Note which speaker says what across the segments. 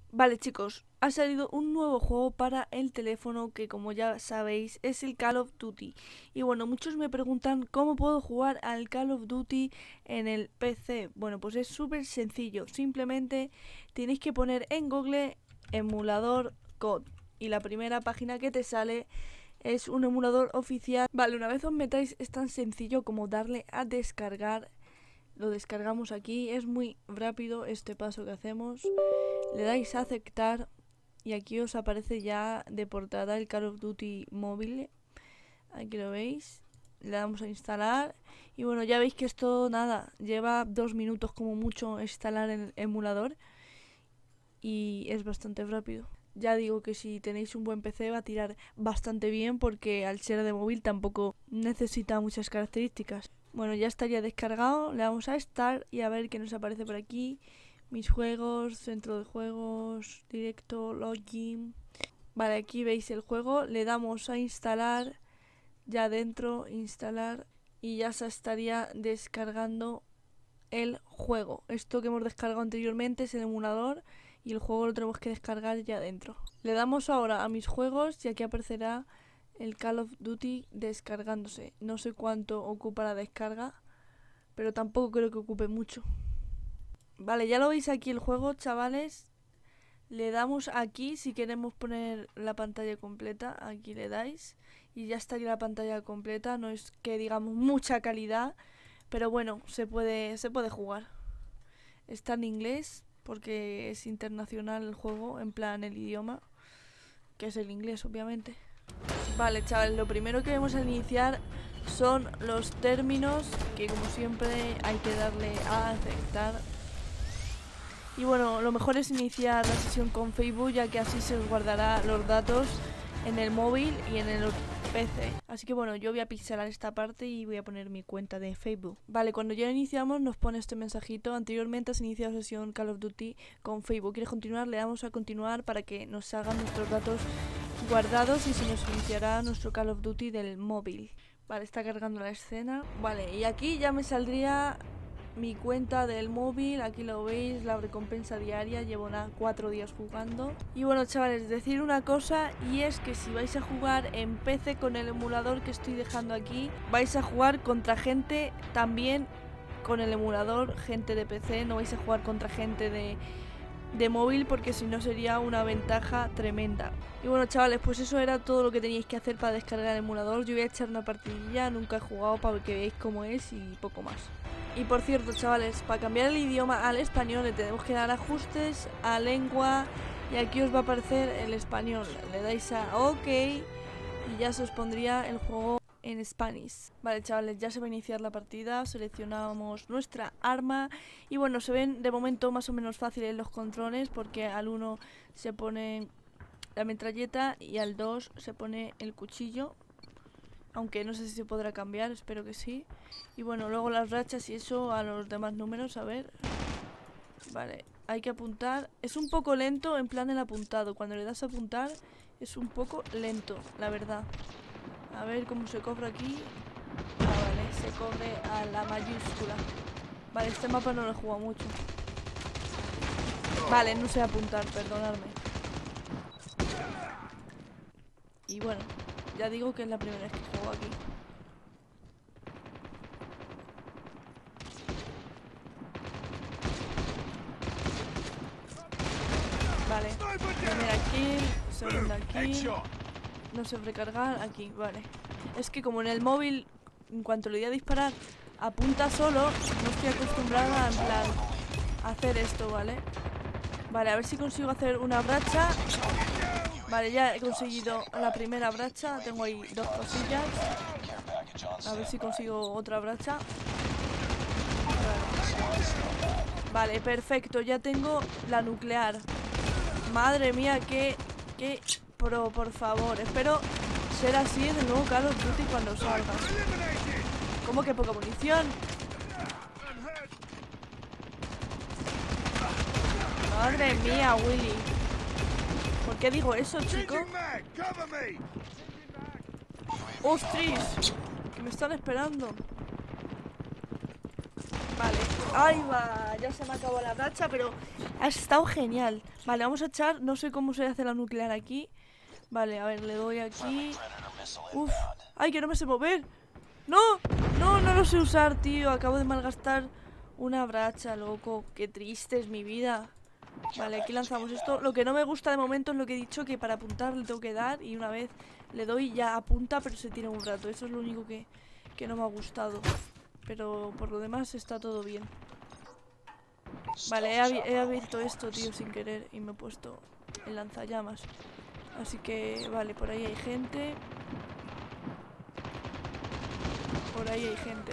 Speaker 1: Vale, chicos, ha salido un nuevo juego para el teléfono que, como ya sabéis, es el Call of Duty. Y bueno, muchos me preguntan cómo puedo jugar al Call of Duty en el PC. Bueno, pues es súper sencillo. Simplemente tenéis que poner en Google emulador COD y la primera página que te sale es un emulador oficial. Vale, una vez os metáis es tan sencillo como darle a descargar. Lo descargamos aquí, es muy rápido este paso que hacemos. Le dais a aceptar y aquí os aparece ya de portada el Call of Duty móvil. Aquí lo veis. Le damos a instalar y bueno, ya veis que esto nada, lleva 2 minutos como mucho instalar el emulador y es bastante rápido. Ya digo que si tenéis un buen PC va a tirar bastante bien porque al ser de móvil tampoco necesita muchas características. Bueno, ya estaría descargado, le damos a Start y a ver qué nos aparece por aquí. Mis juegos, centro de juegos, directo, login. Vale, aquí veis el juego, le damos a instalar, ya dentro, instalar y ya se estaría descargando el juego. Esto que hemos descargado anteriormente es el emulador y el juego lo tenemos que descargar ya dentro. Le damos ahora a mis juegos y aquí aparecerá el Call of Duty descargándose. No sé cuánto ocupa la descarga, pero tampoco creo que ocupe mucho. Vale, ya lo veis aquí el juego, chavales. Le damos aquí si queremos poner la pantalla completa. Aquí le dais y ya estaría la pantalla completa. No es que digamos mucha calidad, pero bueno, se puede jugar. Está en inglés porque es internacional el juego, en plan el idioma, que es el inglés obviamente. Vale, chavales, lo primero que vamos a iniciar son los términos, que como siempre hay que darle a aceptar. Y bueno, lo mejor es iniciar la sesión con Facebook, ya que así se os guardará los datos en el móvil y en el PC. Así que bueno, yo voy a pixelar esta parte y voy a poner mi cuenta de Facebook. Vale, cuando ya iniciamos nos pone este mensajito: anteriormente has iniciado sesión Call of Duty con Facebook. ¿Quieres continuar? Le damos a continuar para que nos salgan nuestros datos guardados y se nos iniciará nuestro Call of Duty del móvil. Vale, está cargando la escena. Vale, y aquí ya me saldría mi cuenta del móvil, aquí lo veis, la recompensa diaria, llevo 4 días jugando. Y bueno, chavales, decir una cosa, y es que si vais a jugar en PC con el emulador que estoy dejando aquí, vais a jugar contra gente también con el emulador, gente de PC, no vais a jugar contra gente de móvil, porque si no sería una ventaja tremenda. Y bueno, chavales, pues eso era todo lo que teníais que hacer para descargar el emulador. Yo voy a echar una partidilla, nunca he jugado, para que veáis cómo es y poco más. Y por cierto, chavales, para cambiar el idioma al español le tenemos que dar ajustes a lengua y aquí os va a aparecer el español. Le dais a OK y ya se os pondría el juego en Spanish. Vale, chavales, ya se va a iniciar la partida. Seleccionamos nuestra arma y bueno, se ven de momento más o menos fáciles los controles, porque al 1 se pone la metralleta y al 2 se pone el cuchillo. Aunque no sé si se podrá cambiar, espero que sí. Y bueno, luego las rachas y eso a los demás números, a ver. Vale, hay que apuntar. Es un poco lento en plan el apuntado. Cuando le das a apuntar es un poco lento, la verdad. A ver cómo se cobra aquí. Ah, vale, se cobre a la mayúscula. Vale, este mapa no lo he jugado mucho. Vale, no sé apuntar, perdonadme. Y bueno, ya digo que es la primera vez que juego aquí. Vale, primera kill, segunda kill. No sé recargar, aquí, vale. Es que como en el móvil, en cuanto le di a disparar, apunta solo, no estoy acostumbrada en plan a hacer esto, ¿vale? Vale, a ver si consigo hacer una bracha. Vale, ya he conseguido la primera bracha. Tengo ahí 2 cosillas. A ver si consigo otra bracha. Vale, perfecto, ya tengo la nuclear. Madre mía, qué pro, por favor. Espero ser así en el nuevo Call of Duty cuando salga. ¿Cómo que poca munición? Madre mía, Willy. ¿Por qué digo eso, chico? ¡Ostras! Que me están esperando. Vale, Ahí va, ya se me acabó la racha, pero ha estado genial. Vale, vamos a echar, no sé cómo se hace la nuclear aquí. Vale, a ver, le doy aquí. Uf, ay, que no me sé mover. No, no lo sé usar, tío. Acabo de malgastar una bracha, loco. Qué triste es mi vida. Vale, aquí lanzamos esto. Lo que no me gusta de momento es lo que he dicho, que para apuntar le tengo que dar y una vez le doy ya apunta, pero se tira un rato. Eso es lo único que no me ha gustado. Pero por lo demás está todo bien. Vale, he abierto esto, tío, sin querer y me he puesto el lanzallamas. Así que, vale, por ahí hay gente. Por ahí hay gente.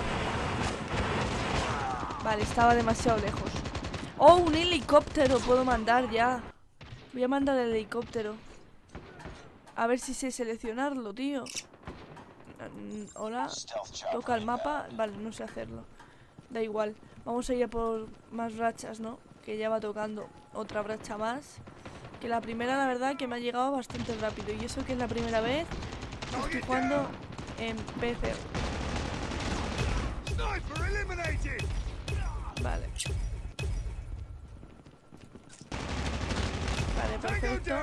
Speaker 1: Vale, estaba demasiado lejos. ¡Oh, un helicóptero! Puedo mandar ya. Voy a mandar el helicóptero. A ver si sé seleccionarlo, tío. Hola. Toca el mapa. Vale, no sé hacerlo. Da igual. Vamos a ir a por más rachas, ¿no? Que ya va tocando otra racha más. Que la primera, la verdad, que me ha llegado bastante rápido. Y eso que es la primera vez que estoy jugando en PC. Vale. Vale, perfecto.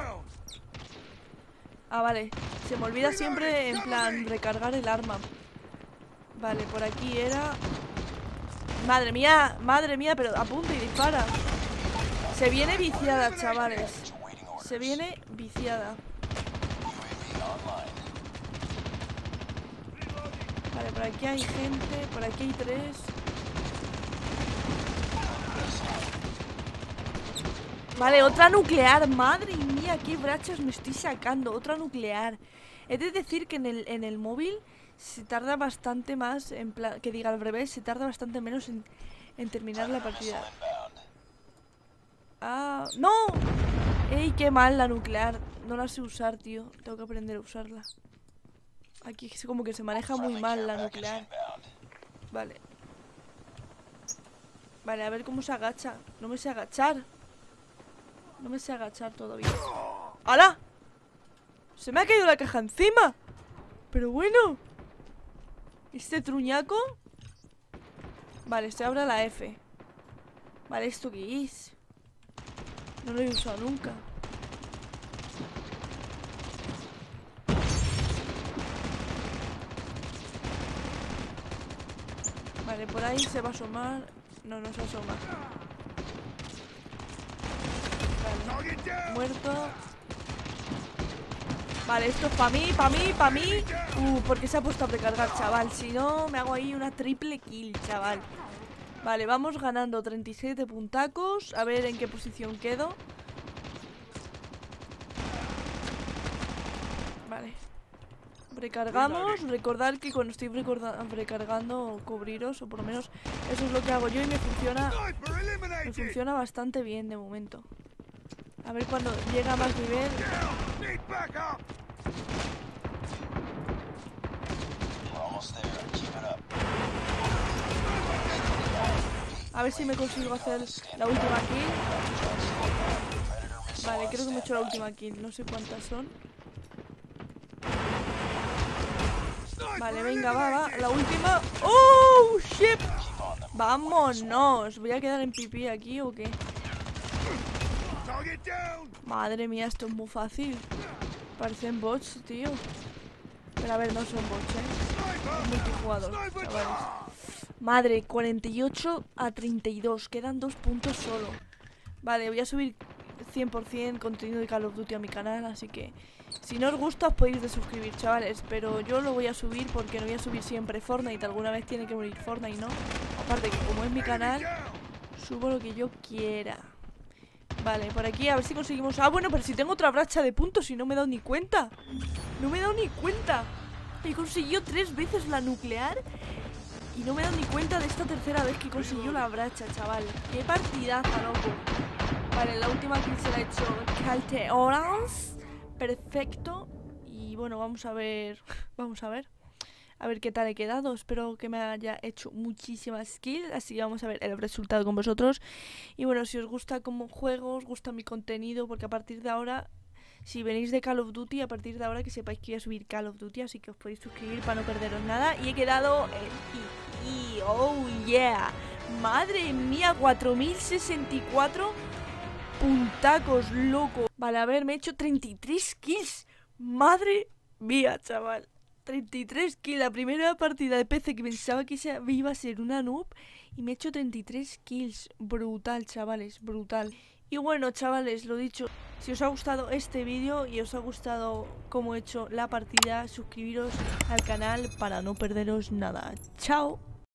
Speaker 1: Ah, vale. Se me olvida siempre, en plan, recargar el arma. Vale, por aquí era... Madre mía, pero apunta y dispara. Se viene viciada, chavales. Se viene viciada. Vale, por aquí hay gente. Por aquí hay 3. Vale, otra nuclear. Madre mía, qué brachas me estoy sacando. Otra nuclear. He de decir que en el móvil se tarda bastante más, en plan, que diga al revés, se tarda bastante menos en terminar la partida. ¡Ah! ¡No! ¡Ey, qué mal la nuclear! No la sé usar, tío. Tengo que aprender a usarla. Aquí es como que se maneja muy mal la nuclear. Vale. Vale, a ver cómo se agacha. No me sé agachar. No me sé agachar todavía. ¡Hala! Se me ha caído la caja encima. Pero bueno. ¿Este truñaco? Vale, estoy ahora la F. Vale, ¿esto qué es? No lo he usado nunca. Vale, por ahí se va a asomar. No, no se asoma. Vale, muerto. Vale, esto es para mí, para mí. ¿Por qué se ha puesto a recargar, chaval? Si no, me hago ahí una triple kill, chaval. Vale, vamos ganando 37 puntacos. A ver en qué posición quedo. Vale. Recargamos. Recordad que cuando estoy recargando, cubriros, o por lo menos eso es lo que hago yo y me funciona. Me funciona bastante bien de momento. A ver cuando llega a más nivel. A ver si me consigo hacer la última kill. Vale, creo que me he hecho la última kill. No sé cuántas son. Vale, venga, va, la última. ¡Oh, shit! ¡Vámonos! ¿Voy a quedar en pipí aquí o qué? Madre mía, esto es muy fácil. Parecen bots, tío. Pero a ver, no son bots, Es multijugador, chavales. Madre, 48 a 32. Quedan 2 puntos solo. Vale, voy a subir 100% contenido de Call of Duty a mi canal, así que si no os gusta os podéis desuscribir, chavales. Pero yo lo voy a subir porque no voy a subir siempre Fortnite. Alguna vez tiene que morir Fortnite, ¿no? Aparte que como es mi canal, subo lo que yo quiera. Vale, por aquí a ver si conseguimos... Ah, bueno, pero si tengo otra bracha de puntos y no me he dado ni cuenta. No me he dado ni cuenta. He conseguido 3 veces la nuclear y no me he dado ni cuenta de esta tercera vez que consiguió la bracha, chaval. Qué partidaza, loco. Vale, la última kill se la ha hecho Calte Orange. Perfecto. Y bueno, vamos a ver. Vamos a ver. A ver qué tal he quedado. Espero que me haya hecho muchísimas kills. Así que vamos a ver el resultado con vosotros. Y bueno, si os gusta como juego, os gusta mi contenido, porque a partir de ahora, si venís de Call of Duty, a partir de ahora que sepáis que voy a subir Call of Duty, así que os podéis suscribir para no perderos nada. Y he quedado oh yeah. Madre mía, 4064 puntacos, loco. Vale, a ver, me he hecho 33 kills. Madre mía, chaval. 33 kills. La primera partida de PC que pensaba que iba a ser una noob. Y me he hecho 33 kills. Brutal, chavales, brutal. Y bueno, chavales, lo dicho, si os ha gustado este vídeo y os ha gustado cómo he hecho la partida, suscribiros al canal para no perderos nada. ¡Chao!